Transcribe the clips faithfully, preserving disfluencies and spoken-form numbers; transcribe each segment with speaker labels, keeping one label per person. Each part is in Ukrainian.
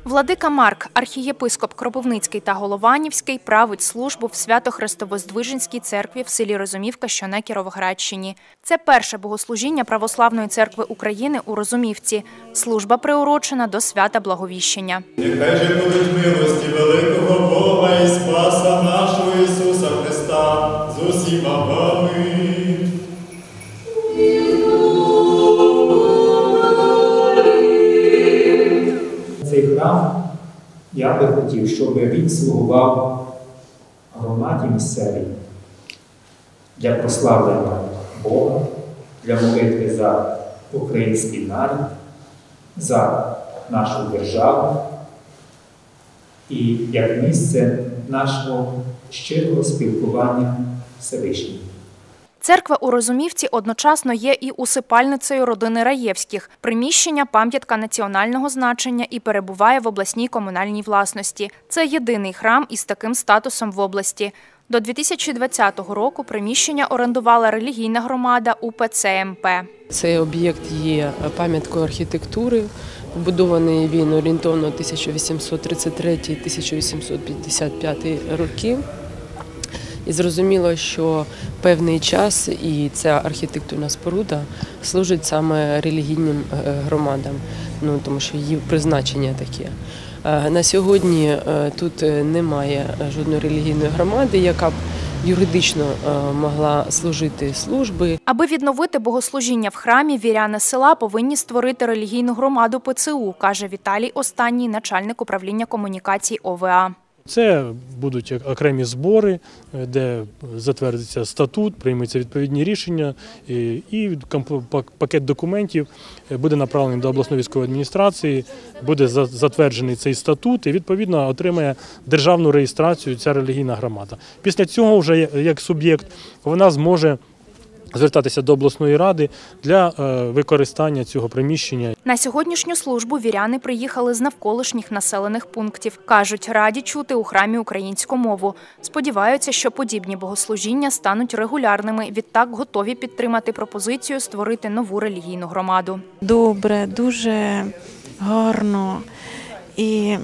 Speaker 1: Владика Марк, архієпископ Кропивницький та Голованівський, править службу в Свято-Христовоздвиженській церкві в селі Розумівка, що на Кіровоградщині. Це перше богослужіння Православної церкви України у Розумівці. Служба приурочена до свята Благовіщення.
Speaker 2: Нехай же будуть милості великого Бога і Спаса нашого Ісуса Христа з усіма вами.
Speaker 3: Цей храм, я би хотів, щоб він слугував громаді місцевій для прославлення Бога, для молитви за український народ, за нашу державу і як місце нашого щирого спілкування з Всевишнім.
Speaker 1: Церква у Розумівці одночасно є і усипальницею родини Раєвських. Приміщення – пам'ятка національного значення і перебуває в обласній комунальній власності. Це єдиний храм із таким статусом в області. До дві тисячі двадцятого року приміщення орендувала релігійна громада У Пе Це Ем Пе.
Speaker 4: Цей об'єкт є пам'яткою архітектури. Вбудований він орієнтовно тисяча вісімсот тридцять третій - тисяча вісімсот п'ятдесят п'ятий роки. І зрозуміло, що певний час і ця архітектурна споруда служить саме релігійним громадам, ну, тому що її призначення таке. На сьогодні тут немає жодної релігійної громади, яка б юридично могла служити служби.
Speaker 1: Аби відновити богослужіння в храмі, віряни села повинні створити релігійну громаду Пе Це У, каже Віталій Останній, начальник управління комунікацій О Ве А.
Speaker 5: Це будуть окремі збори, де затвердиться статут, приймуться відповідні рішення і пакет документів буде направлений до обласної військової адміністрації, буде затверджений цей статут і відповідно отримає державну реєстрацію ця релігійна громада. Після цього вже як суб'єкт вона зможе звертатися до обласної ради для використання цього приміщення.
Speaker 1: На сьогоднішню службу віряни приїхали з навколишніх населених пунктів. Кажуть, раді чути у храмі українську мову. Сподіваються, що подібні богослужіння стануть регулярними. Відтак готові підтримати пропозицію створити нову релігійну громаду.
Speaker 6: Добре, дуже гарно і,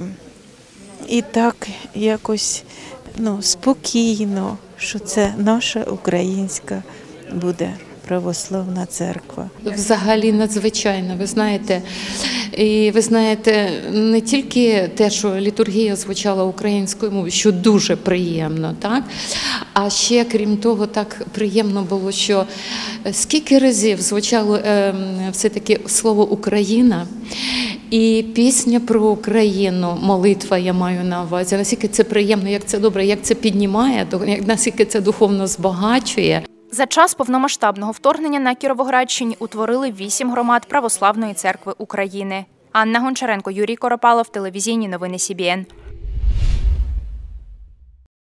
Speaker 6: і так якось ну, спокійно, що це наша українська буде православна церква.
Speaker 7: Взагалі надзвичайно, ви знаєте, і ви знаєте, не тільки те, що літургія звучала українською мовою, що дуже приємно, так? А ще, крім того, так приємно було, що скільки разів звучало е, все-таки слово «Україна», і пісня про Україну, молитва я маю на увазі, наскільки це приємно, як це добре, як це піднімає, наскільки це духовно збагачує.
Speaker 1: За час повномасштабного вторгнення на Кіровоградщині утворили вісім громад Православної церкви України. Анна Гончаренко, Юрій Коропалов, телевізійні новини Сі Бі Ен.